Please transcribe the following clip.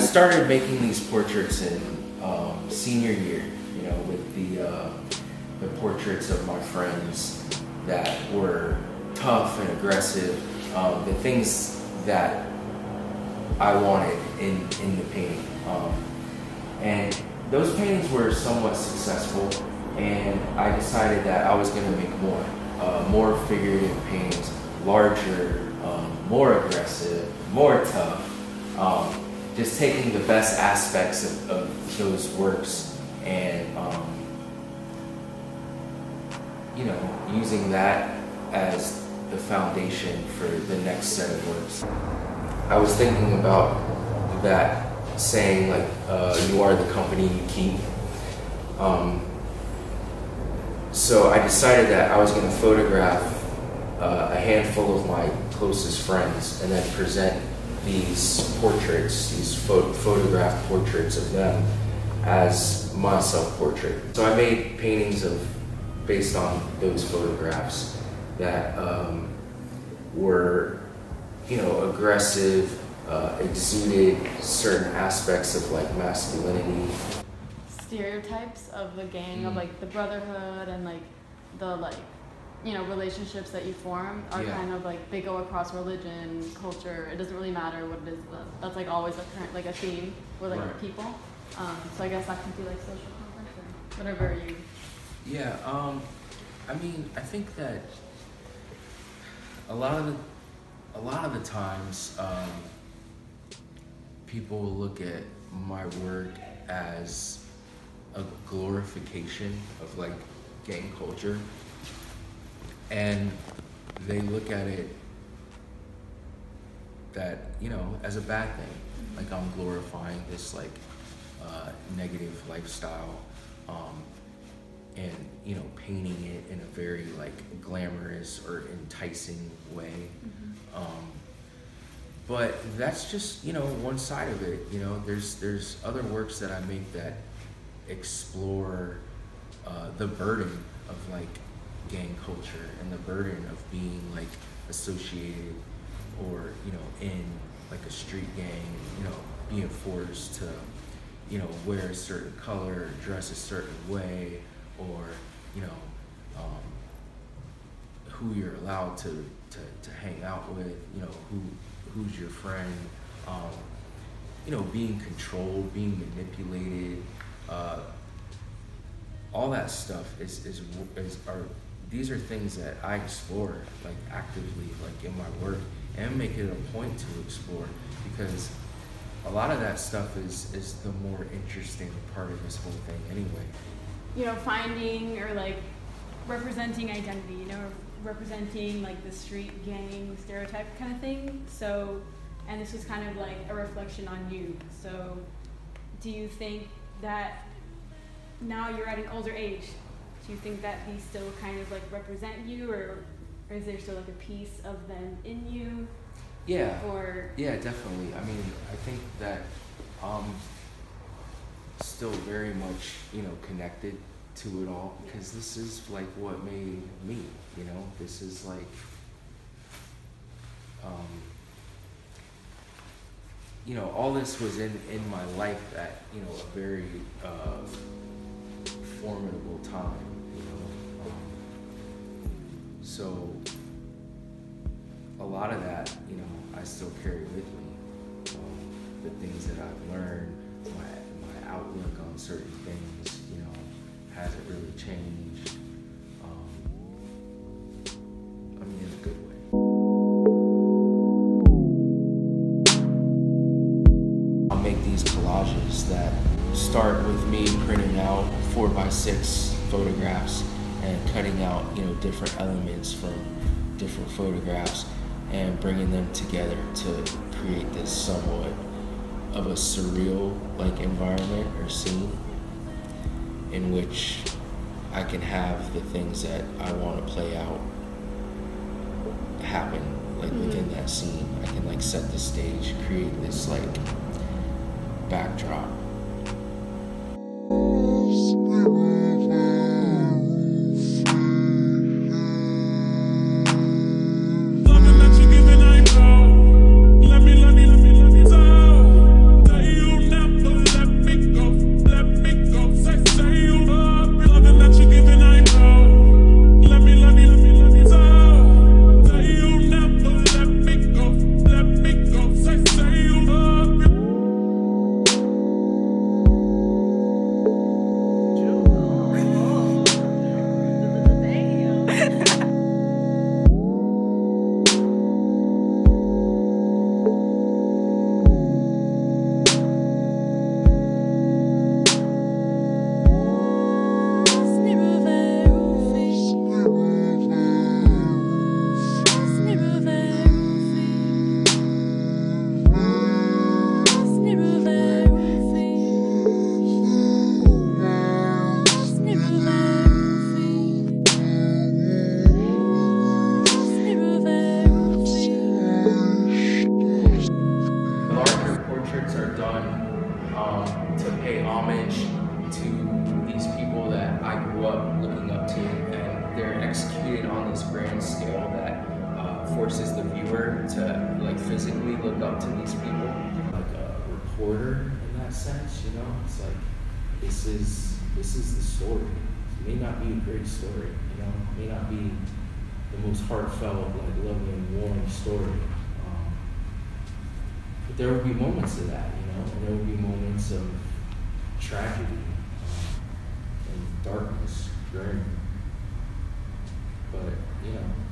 started making these portraits in senior year, you know, with the portraits of my friends that were tough and aggressive, the things that I wanted in the painting. And those paintings were somewhat successful, and I decided that I was going to make more figurative paintings, larger, more aggressive, more tough, just taking the best aspects of those works and you know, using that as the foundation for the next set of works. I was thinking about that saying, like, you are the company you keep. So I decided that I was going to photograph a handful of my closest friends and then present these portraits, these photographed portraits of them as my self-portrait. So I made paintings based on those photographs that were, you know, aggressive, exuded certain aspects of like masculinity. Stereotypes of the gang, of like the brotherhood and like the you know, relationships that you form are kind of like, they go across religion, culture. It doesn't really matter what it is. That's like always a current, like a theme with like people. So I guess that could be like social context or whatever you. Yeah. I mean, I think that a lot of the times people will look at my work as a glorification of like gang culture, and they look at it that, you know, as a bad thing. Like I'm glorifying this like negative lifestyle, and, you know, painting it in a very like glamorous or enticing way. But that's just, you know, one side of it. You know, there's other works that I make that explore the burden of like gang culture and the burden of being like associated or, you know, in like a street gang, you know, being forced to, you know, wear a certain color, dress a certain way, or, you know, who you're allowed to hang out with, you know, who's your friend, you know, being controlled, being manipulated, all that stuff these are things that I explore like actively, like in my work, and make it a point to explore, because a lot of that stuff is the more interesting part of this whole thing anyway. You know, finding or like representing identity, you know, representing like the street gang stereotype kind of thing. So, and this was kind of like a reflection on you. So do you think that now you're at an older age, do you think that these still kind of like represent you, or is there still like a piece of them in you? Yeah. Or yeah, definitely. I mean, I think that still very much, you know, connected to it all, because this is like what made me, you know. This is like you know, all this was in my life at, you know, a very formidable time, you know. So a lot of that, you know, I still carry with me. The things that I've learned, my outlook on certain things, you know, hasn't really changed. I mean, in a good way. I'll make these collages that start with me printing out 4x6 photographs and cutting out, you know, different elements from different photographs and bringing them together to create this somewhat of a surreal like environment or scene in which I can have the things that I want to play out happen like within that scene. I can like set the stage, create this like backdrop. Let me forces the viewer to like physically look up to these people. Like a reporter in that sense, you know? It's like this is the story. It may not be a great story, you know, it may not be the most heartfelt, like loving and warm story. But there will be moments of that, you know, and there will be moments of tragedy and darkness, grim. But, you know,